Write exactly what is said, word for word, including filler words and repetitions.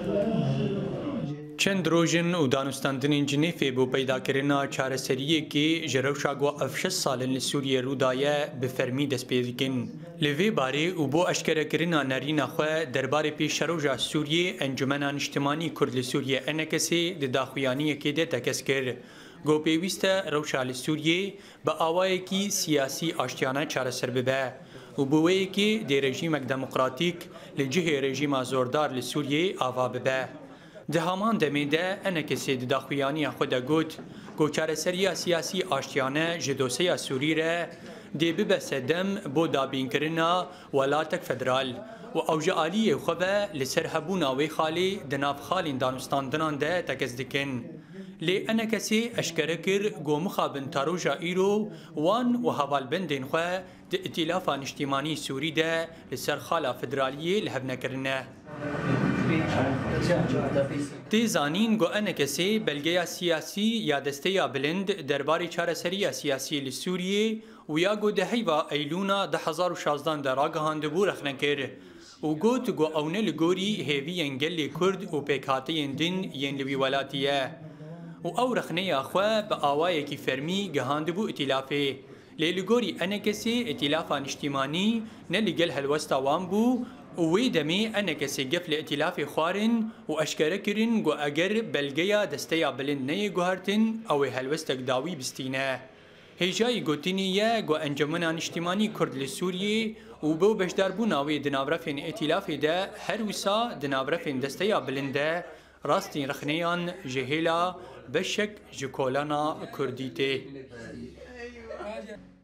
چند روژن و دانستاندنین جنیفی بو پیدا کرنا چارەسەریە که جروشا گو افشش سالن لسوریه رودایه به فرمی دست پیدکن. لوی باره و بو اشکره کرنا نرین خواه درباره پیش شروجا سوریه انجمنان اجتماعی کرد لسوریه انکسی ده داخویانی که ده تکس کرد. گو پیوسته روشا لسوریه با آوائه کی سیاسی آشتیانه چارەسەر ببه. و بوئه که ده رژیمک دموکراتیک لجه رژیم زوردار لسوریه آوا ببه. ده همان دمیده انکسی ده داخویانی خود گوت گو چارەسەریya سیاسی آشتیانه جدوسه سوری ره ده ببسه دم بو دابین کرنا ولاتک فدرال و اوجه آلیه خوبه لسر هبونا وی خالی ده ناف خالین دانستاندنان ده تکز دکن. لی انکسی اشکره کر گو مخابن تاروجا ایرو وان و حوالبندین خواه ده ائتلافان اجتماعی سوری ده لسر خالا فدرالیه لحب نکرنه. تی زانین گو انکسی بلگه سیاسی یا دسته یا بلند درباری چارەسەریya سیاسی لسوریه و یا گو ده هیوا ایلونا ده هزار و شازدان در آگهانده بو رخنکر و گوت گو اونه لگوری هیوی انگل کرد و پیکاتی دین ین لوی ولاتیه و او رخنه خواه با آوائه کی فرمی گهانده بو ائتلافه لیلگوری انکسی ائتلافان اجتماعی نلگل هلوستا وان بو وی دمی انکسی گفل ائتلاف خوارن و اشکره کرن گو اگر بلگیا دسته بلند نی گوهرتن او هلوستک داوی بستینه. هیجای گوتینیه گو انجمنان اجتماعی کرد لسوریه و بو بشدار بوناوی دنابرفین ائتلاف ده هر وسا دنابرفین دسته بلنده راستین رخنیان جهیلا بشک جکولانا کردیته.